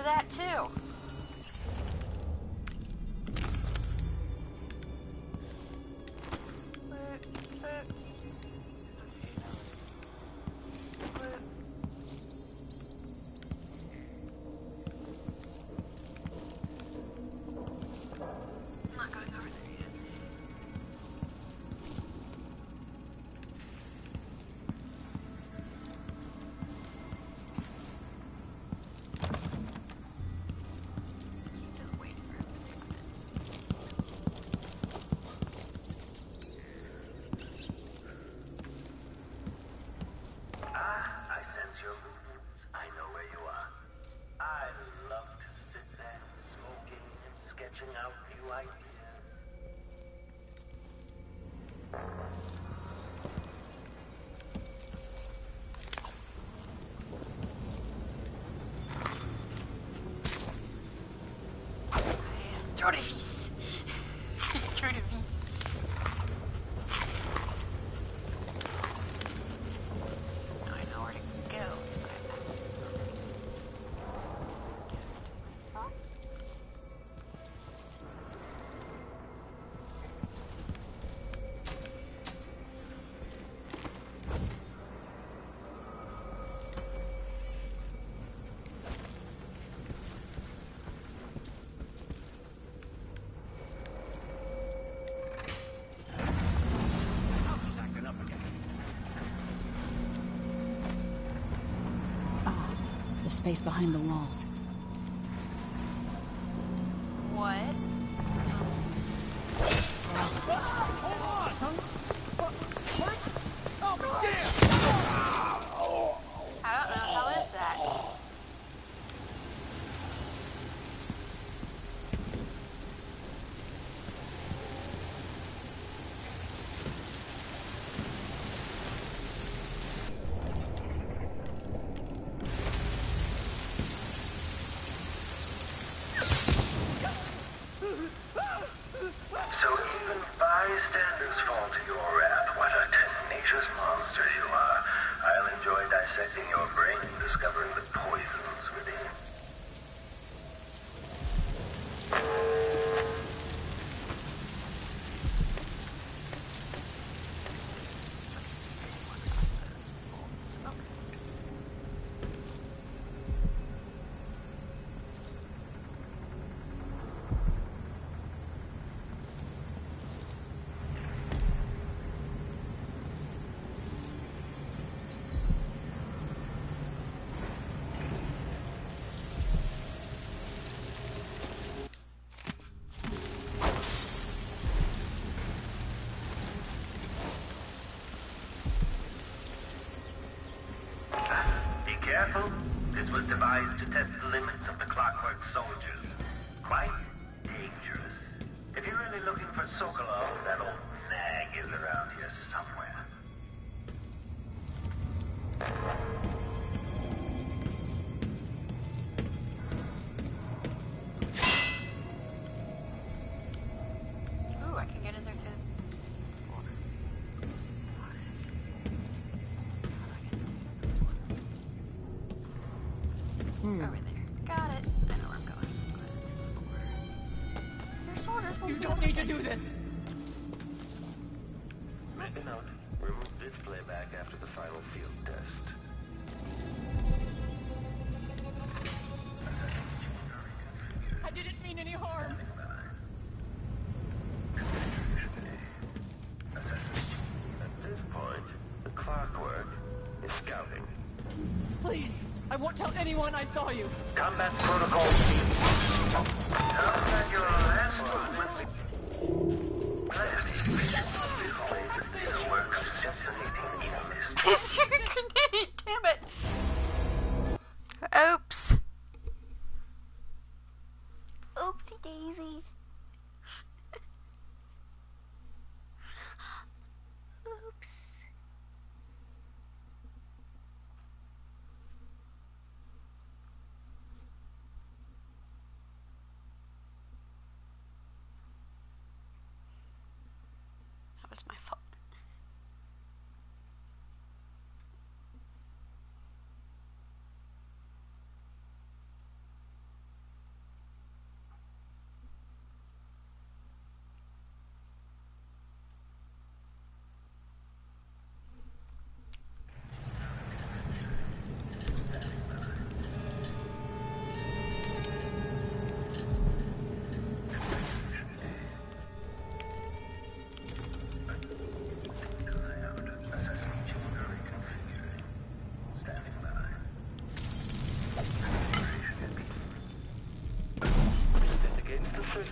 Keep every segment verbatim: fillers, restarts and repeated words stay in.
that too. Tournevis. Tournevis. Now I know where to go. The space behind the walls. What? I don't know. How is that? Careful. This was devised to test the limits of the Clockwork Soldiers. Quite dangerous. If you're really looking for Sokolov, that old nag is around here somewhere. Ooh, I can get in there too. Hmm. Over there. Got it. I know where I'm going. Your soldiers will You don't need to do this! Make a note. Remove this playback after the final field test. I didn't mean any harm. At this point, the Clockwork is scouting. Please, I won't tell anyone I saw you. Combat protocol. Sounds like your last one with me. It's your grenade, damn it. Oops. Oopsie daisies. Oops. That was my fault.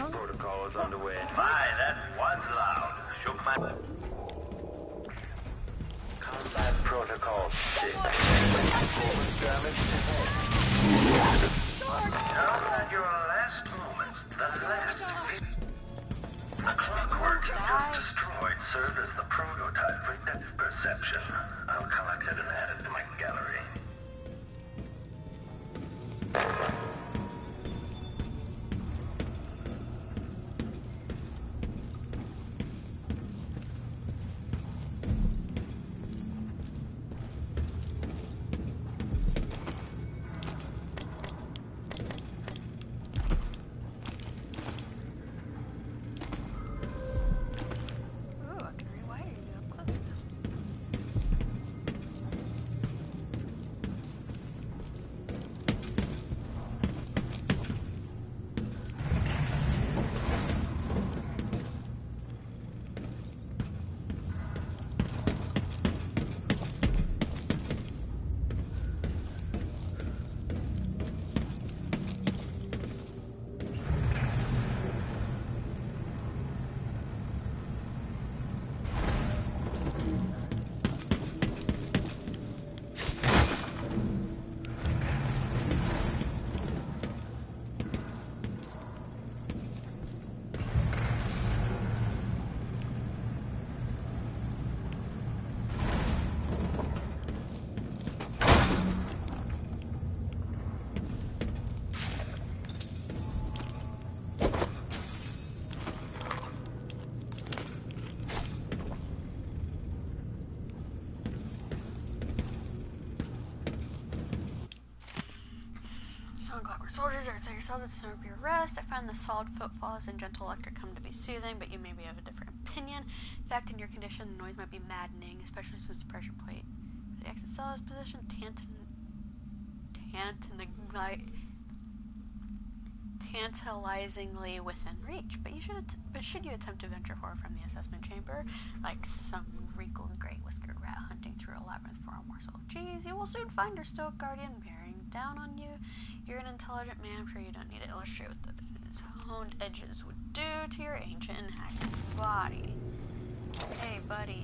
Protocol is underway. My, that was loud. Shook my... Combat Protocol six. Performance damage to head. Now at your last moments, the last... The clockwork you've destroyed served as the prototype for depth perception. I'll collect it and add it to my gallery. Soldiers are so yourself at the center of your rest. I find the solid footfalls and gentle electric come to be soothing, but you may be of a different opinion. In fact, in your condition, the noise might be maddening, especially since the pressure plate for the exit cell is positioned tantan- tantan- tantalizingly within reach. But you should, att- but should you attempt to venture forward from the assessment chamber, like some wrinkled gray-whiskered rat hunting through a labyrinth for a morsel of cheese, you will soon find your stoic guardian bearing down on you. You're an intelligent man, I'm sure you don't need to illustrate what the honed edges would do to your ancient and hacked body. Hey, buddy.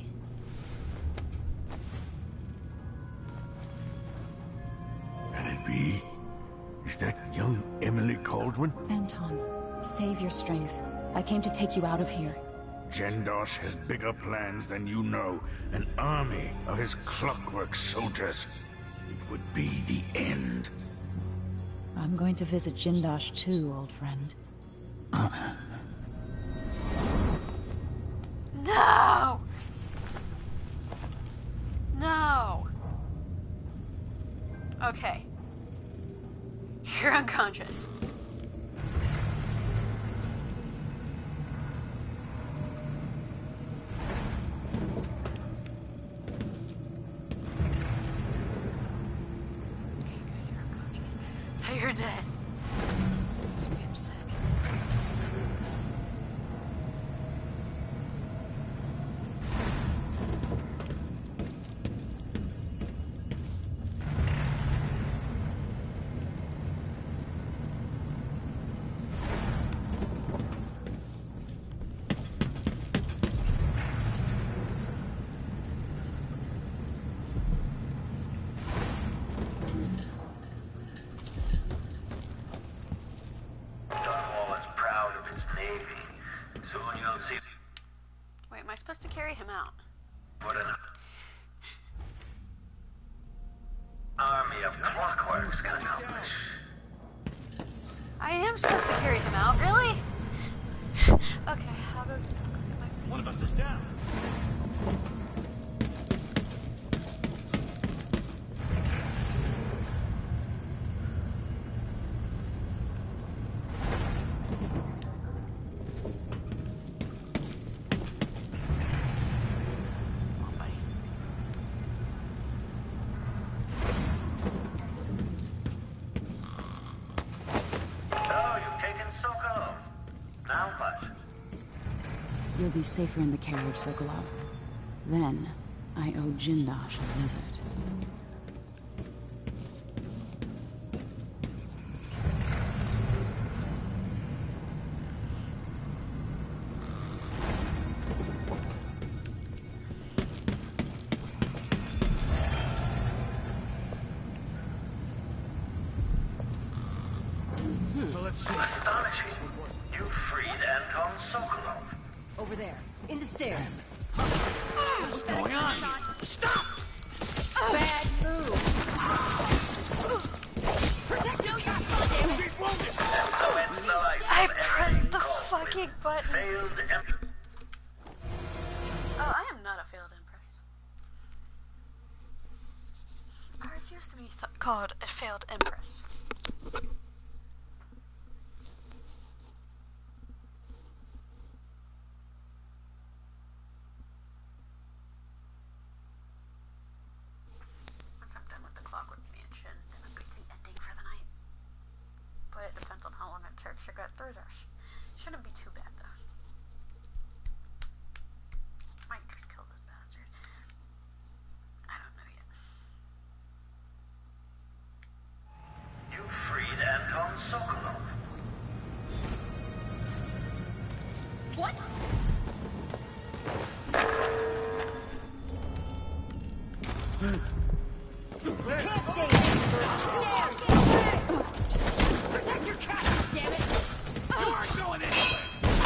Can it be? Is that young Emily Kaldwin? Anton, save your strength. I came to take you out of here. Jindosh has bigger plans than you know. An army of his clockwork soldiers. It would be the end. I'm going to visit Jindosh too, old friend. No! No! Okay. You're unconscious. You're dead. Don't be upset. Wait, am I supposed to carry him out? What an army of clockworks can accomplish. I am supposed to carry him out, really? Okay, I'll go, I'll go get my friend. One of us is down. You'll be safer in the carriage, Sokolov. Then, I owe Jindosh a visit. let's see. Astonishing. You freed Anton Sokolov. Over there, in the stairs. What's going on? Stop! Bad move. Protect your goddamn She's wounded! And so ends the life I of pressed Evelyn the Cole fucking with button. Failed em- Oh, I am not a failed empress. I refuse to be th called a failed empress. Once I'm done with the Clockwork Mansion, then I'll get the ending for the night. But it depends on how long it takes to get through this. Shouldn't be too bad though. Might just kill this bastard. I don't know yet. You freed Anton Sokolov. What? Can't stay there. Protect your cat, damn it! You aren't going anywhere!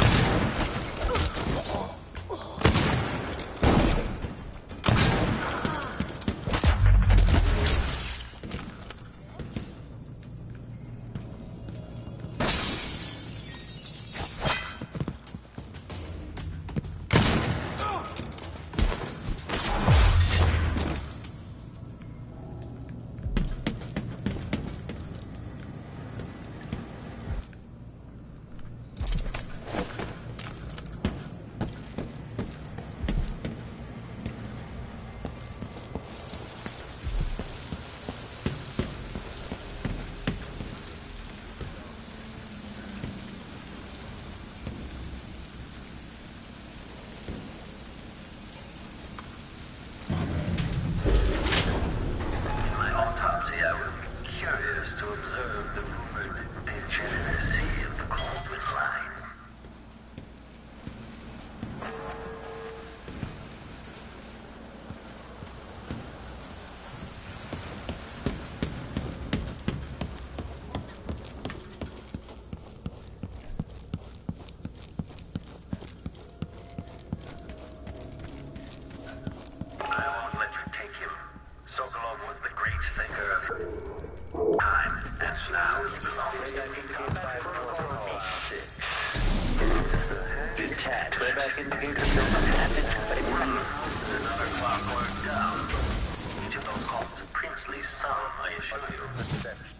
In my autopsy, I was curious to observe the rumored degeneracy of the Baldwin line. I won't let you take him. Sokolov was the great thinker of his time, and now he belongs to detached. Playback indicator still attached, but it runs another clockwork down. Each of those calls a princely sum, I assure you.